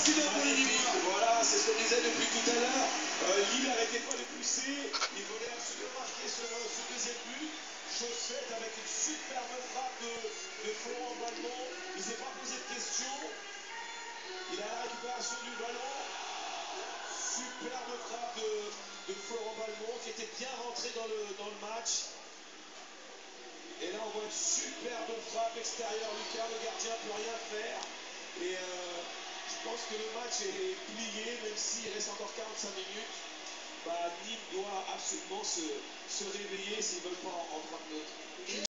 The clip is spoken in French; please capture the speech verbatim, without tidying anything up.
finale pour les Lillois. Voilà, c'est ce qu'on disait depuis tout à l'heure. Euh, Lille n'arrêtait pas de pousser. Il voulait absolument marquer ce, ce deuxième but. Chose faite avec une superbe frappe de, de Florent Balmont. Il ne s'est pas posé de questions. Il a la récupération du ballon. Superbe frappe de, de Florent Balmont qui était bien rentré dans le, dans le match. Et là, on voit une superbe frappe extérieure. Lucas, le gardien ne peut rien faire. Et euh, je pense que le match est plié, même s'il reste encore quarante-cinq minutes. Bah, Nîmes doit absolument se, se réveiller s'ils ne veulent pas en, en prendre d'autres.